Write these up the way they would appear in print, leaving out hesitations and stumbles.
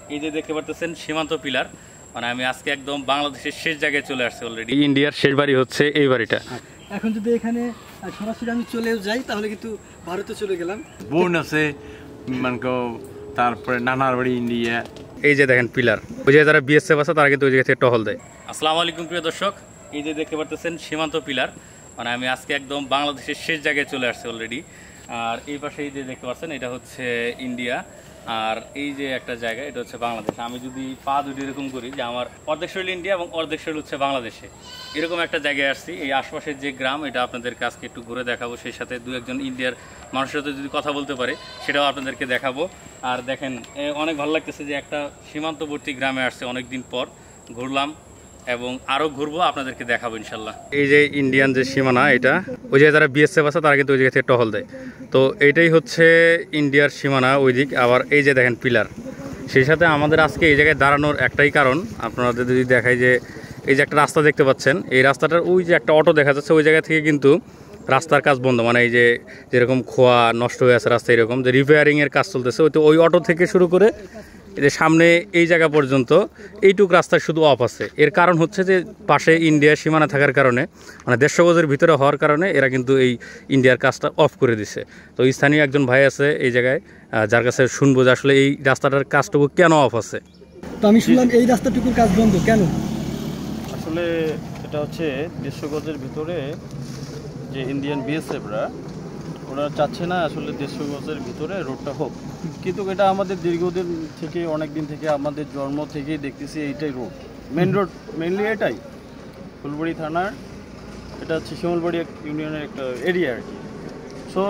এই যে দেখতে পারতেছেন সীমান্ত পিলার, মানে আমি আজকে একদম বাংলাদেশের শেষ জায়গায় চলে আসছি অলরেডি। ইন্ডিয়ার শেষ বাড়ি হচ্ছে এই বাড়িটা। এখন যদি এখানে সরাসরি আমি চলেও যাই তাহলে কিন্তু ভারতে চলে গেলাম। বোন আছে তারপরে নানার বাড়ি ইন্ডিয়া। এই যে দেখেন পিলার, ওই যে যারা বিএসএফ আছে তারা কিন্তু ওই জায়গা থেকে টহল দেয়। আসসালামু আলাইকুম প্রিয় দর্শক, এই যে দেখতে পারতেছেন সীমান্ত পিলার, মানে আমি আজকে একদম বাংলাদেশের শেষ জায়গায় চলে আসছি অলরেডি। আর এই পাশে এই যে দেখতে পাচ্ছেন এটা হচ্ছে ইন্ডিয়া, আর এই যে একটা জায়গা এটা হচ্ছে বাংলাদেশ। আমি যদি পা দুটি এরকম করি যে আমার অর্ধেক শরীর ইন্ডিয়া এবং অর্ধেক শরীর হচ্ছে বাংলাদেশে, এরকম একটা জায়গায় আসছি। এই আশপাশের যে গ্রাম এটা আপনাদের কাছকে একটু ঘুরে দেখাবো, সেই সাথে দু একজন ইন্ডিয়ার মানুষের সাথে যদি কথা বলতে পারে সেটাও আপনাদেরকে দেখাবো। আর দেখেন অনেক ভালো লাগতেছে যে একটা সীমান্তবর্তী গ্রামে আসছে অনেকদিন পর, ঘুরলাম এবং আরও ঘুরবো, আপনাদেরকে দেখাবো ইনশাল্লাহ। এই যে ইন্ডিয়ান যে সীমানা, এটা ওই যে যারা বিএসএফ আছে তারা কিন্তু ওই জায়গা থেকে টহল দেয়। তো এইটাই হচ্ছে ইন্ডিয়ার সীমানা ওই দিক। আবার এই যে দেখেন পিলার, সেই সাথে আমাদের আজকে এই জায়গায় দাঁড়ানোর একটাই কারণ, আপনাদের যদি দেখাই যে এই যে একটা রাস্তা দেখতে পাচ্ছেন, এই রাস্তাটার ওই যে একটা অটো দেখা যাচ্ছে ওই জায়গা থেকে কিন্তু রাস্তার কাজ বন্ধ, মানে এই যে যেরকম খোয়া নষ্ট হয়ে আছে রাস্তা, এরকম যে রিপেয়ারিংয়ের কাজ চলতেছে, ওই তো ওই অটো থেকে শুরু করে এই যে সামনে এই জায়গা পর্যন্ত এইটুক রাস্তা শুধু অফ আছে। এর কারণ হচ্ছে যে পাশে ইন্ডিয়ার সীমানা থাকার কারণে, মানে 150 গজের ভিতরে হওয়ার কারণে এরা কিন্তু এই ইন্ডিয়ার কাজটা অফ করে দিছে। তো স্থানীয় একজন ভাই আছে এই জায়গায়, যার কাছে শুনবো যে আসলে এই রাস্তাটার কাজটুকু কেন অফ আছে। তো আমি শুনলাম এই রাস্তাটুকুর কাজ বন্ধ কেন? আসলে এটা হচ্ছে 150 গজের ভিতরে যে ইন্ডিয়ান বিএসএফরা ওরা চাচ্ছে না আসলে 150 গজের ভিতরে রোডটা হোক, কিন্তু এটা আমাদের দীর্ঘদিন থেকে, অনেক দিন থেকে, আমাদের জন্ম থেকেই দেখতেছি এইটাই রোড, মেন রোড মেনলি এটাই ফুলবাড়ি থানার, এটা হচ্ছে শিমলবাড়ি ইউনিয়নের একটা এরিয়া আর কি। সো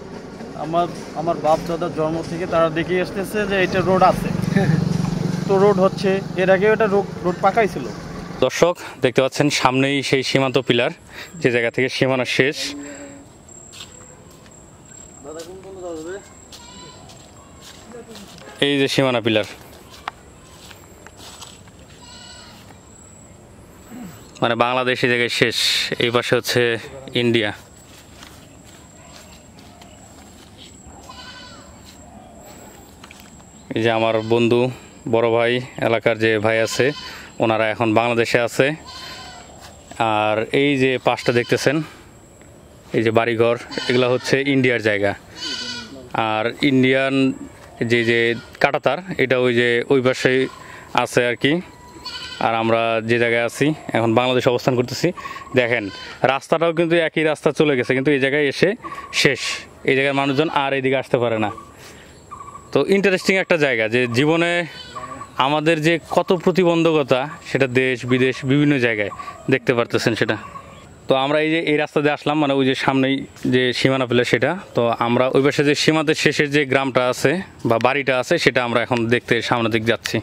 আমার বাপ দাদার জন্ম থেকে তারা দেখে আসতেছে যে এটা রোড আছে, তো রোড হচ্ছে। এর আগে এটা রোড পাকাই ছিল। দর্শক দেখতে পাচ্ছেন সামনেই সেই সীমান্ত পিলার, যে জায়গা থেকে সীমানা শেষ। এই যে সীমানা পিলার, মানে বাংলাদেশ এই জায়গায় শেষ, এই পাশে হচ্ছে ইন্ডিয়া। এই যে আমার বন্ধু বড় ভাই এলাকার যে ভাই আছে, ওনারা এখন বাংলাদেশে আছে। আর এই যে পাশটা দেখতেছেন, এই যে বাড়িঘর, এগুলো হচ্ছে ইন্ডিয়ার জায়গা। আর ইন্ডিয়ান যে যে কাঁটাতার, এটা ওই যে ওই পাশে আছে আর কি। আর আমরা যে জায়গায় আছি এখন বাংলাদেশে অবস্থান করতেছি। দেখেন রাস্তাটাও কিন্তু একই রাস্তা চলে গেছে, কিন্তু এই জায়গায় এসে শেষ। এই জায়গার মানুষজন আর এইদিকে আসতে পারে না। তো ইন্টারেস্টিং একটা জায়গা, যে জীবনে আমাদের যে কত প্রতিবন্ধকতা, সেটা দেশ বিদেশ বিভিন্ন জায়গায় দেখতে পারতেছেন সেটা। তো আমরা এই যে এই রাস্তা দিয়ে আসলাম, মানে ওই যে সামনেই যে সীমানা পিলার সেটা। তো আমরা ওই পাশে যে সীমান্তের শেষের যে গ্রামটা আছে বা বাড়িটা আছে, সেটা আমরা এখন দেখতে সামনের দিক যাচ্ছি।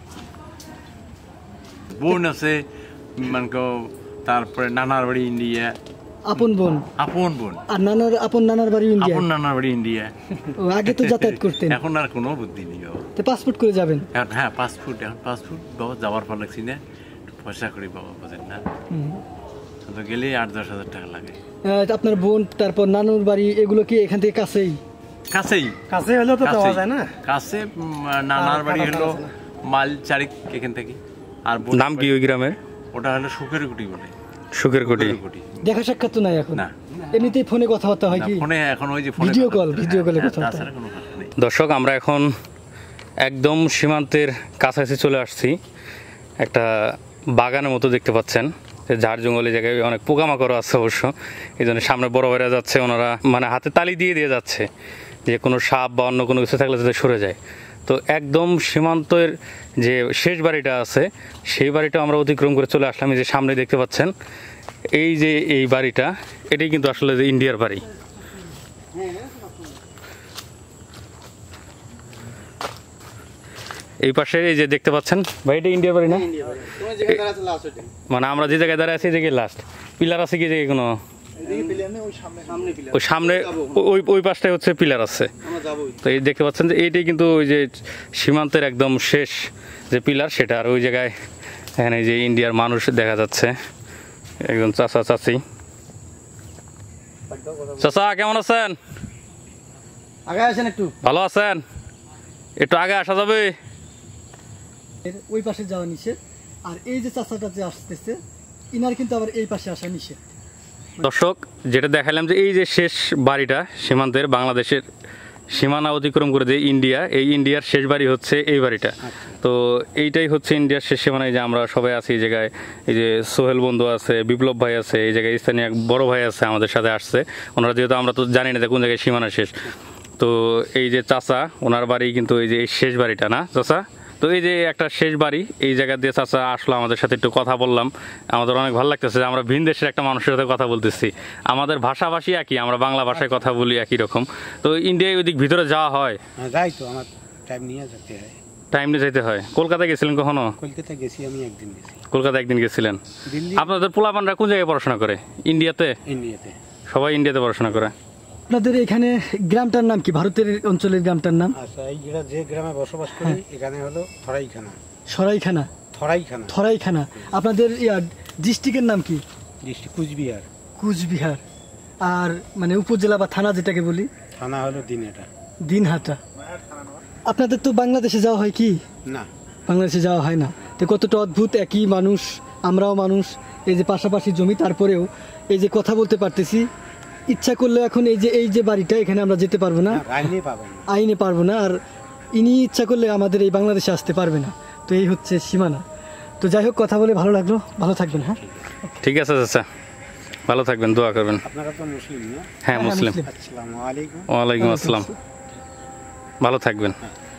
বোন আছে তারপরে নানার বাড়ি ইন্ডিয়া। আপন বোন? আপন বোন। আর নানার বাড়ি ইন্ডিয়া? আপন নানার বাড়ি ইন্ডিয়া। আগে তো যাতায়াত করতেন। এখন আর কোনো বুদ্ধি নেই। তো পাসপোর্ট করে যাবেন? হ্যাঁ পাসপোর্ট, এখন পাসপোর্ট বাবা যাওয়ার পর লাগছি না, পয়সা করি বাবা বোঝেন না, তো গেলে 8-10 হাজার টাকা লাগে। আপনার বোন তারপর নানুর বাড়ি এগুলো কি এখান থেকে কাছেই? কাছে হলেও তো যাওয়া যায় না। কাছে নানার বাড়ি হলো মাইল 4 এখান থেকে। আর নাম কি ওই গ্রামের? ওটা হলো সুখের কুটি বলে। সুখের কুটি। দেখা সাক্ষাৎ তো নাই এখন? না, এমনিতেই ফোনে কথাবার্তা হয় কি? ফোনে এখন ওই যে ভিডিও কলে কথা হয়। দর্শক আমরা এখন একদম সীমান্তের কাছাকাছি চলে আসছি। একটা বাগানের মতো দেখতে পাচ্ছেন, ঝাড় জঙ্গলের জায়গায় অনেক পোকামাকড় আছে অবশ্য। এই জন্য সামনে বড় ভাইরা যাচ্ছে, ওনারা মানে হাতে তালি দিয়ে যাচ্ছে যে কোনো সাপ বা অন্য কোনো কিছু থাকলে যাতে সরে যায়। তো একদম সীমান্তের যে শেষ বাড়িটা আছে, সেই বাড়িটা আমরা অতিক্রম করে চলে আসলাম। এই যে সামনে দেখতে পাচ্ছেন এই যে এই বাড়িটা, এটাই কিন্তু আসলে যে ইন্ডিয়ার বাড়ি। এই পাশে এই যে দেখতে পাচ্ছেন ভাই, এটা ইন্ডিয়ার বাড়ি না? মানে আমরা যে জায়গায় দাঁড়ায় আছি এই জায়গায় লাস্ট পিলার আছে কি জায়গায় কোনো? ওই সামনে ওই পাশটাই হচ্ছে পিলার আছে। তো এই দেখতে পাচ্ছেন যে এইটাই কিন্তু ওই যে সীমান্তের একদম শেষ যে পিলার সেটা। আর ওই জায়গায় এখানে যে ইন্ডিয়ার মানুষ দেখা যাচ্ছে, একজন চাচা চাচি। চাচা কেমন আছেন? আগে আসেন, একটু ভালো আছেন? একটু আগে আসা যাবে? ওই পাশে যাওয়া নিষেধ। আর এই যে চাচাটা যে আসতেছে ইনার কিন্তু আবার এই পাশে আসা নিষেধ। দর্শক যেটা দেখালাম যে এই যে শেষ বাড়িটা সীমান্তের বাংলাদেশের সীমানা অতিক্রম করে যে ইন্ডিয়া, এই ইন্ডিয়ার শেষ বাড়ি হচ্ছে এই বাড়িটা। তো এইটাই হচ্ছে ইন্ডিয়ার শেষ সীমানায় যে আমরা সবাই আছি এই জায়গায়। এই যে সোহেল বন্ধু আছে, বিপ্লব ভাই আছে, এই জায়গায় স্থানীয় এক বড় ভাই আছে আমাদের সাথে আসছে। ওনারা যেহেতু আমরা তো জানি না কোন জায়গায় সীমানা শেষ, তো এই যে চাচা ওনার বাড়ি কিন্তু এই যে এই শেষ বাড়িটা না চাচা? তো এই যে একটা শেষ বাড়ি, এই জায়গা দিয়ে চাচা আসলো, আমাদের সাথে একটু কথা বললাম। আমাদের অনেক ভালো লাগতেছে যে আমরা ভিন দেশের একটা মানুষের সাথে কথা বলতেছি। আমাদের ভাষাভাষী একই, আমরা বাংলা ভাষায় কথা বলি একই রকম। তো ইন্ডিয়ায় ওইদিক ভিতরে যাওয়া হয়? যাই তো, আমার টাইম নিয়ে যেতে হয়। টাইম নিয়ে যেতে হয়। কলকাতায় গেছিলেন কখনো? কলকাতা গেছি, আমি একদিন গেছি। কলকাতা একদিন গেছিলেন। দিল্লি, আপনাদের পোলাপানরা কোন জায়গায় পড়াশোনা করে? ইন্ডিয়াতে? ইন্ডিয়াতে। সবাই ইন্ডিয়াতে পড়াশোনা করে। আপনাদের এখানে গ্রামটার নাম কি, ভারতের অঞ্চলের গ্রামটার নাম? আচ্ছা, এই যে গ্রামে বসবাস করি এখানে হলো থরাইখানা। সরাইখানা? থরাইখানা। থরাইখানা। আপনাদের ডিস্ট্রিক্টের নাম কি? ডিস্ট্রিক্ট কুচবিহার। কুচবিহার। আর মানে উপজেলা বা থানা যেটাকে বলি? থানা হলো দিনহাটা। দিনহাটা। আপনাদের তো বাংলাদেশে যাওয়া হয় কি? না, বাংলাদেশে যাওয়া হয় না। তো কতটা অদ্ভুত, একই মানুষ, আমরাও মানুষ, এই যে পাশাপাশি জমি, তারপরেও এই যে কথা বলতে পারতেছি। ইচ্ছা করলে এখন এই যে বাড়িটা, এখানে আমরা যেতে পারবো না, আইনে পাবো না। আইনে পারবো না। আর ইনি ইচ্ছা করলে আমাদের এই বাংলাদেশে আসতে পারবে না। তো এই হচ্ছে সীমানা। তো যাই হোক, কথা বলে ভালো লাগলো। ভালো থাকবেন। হ্যাঁ, ঠিক আছে চাচা, ভালো থাকবেন, দোয়া করবেন। আপনারা তো মুসলিম না? হ্যাঁ মুসলিম। আসসালামু আলাইকুম। ওয়ালাইকুম আসসালাম, ভালো থাকবেন।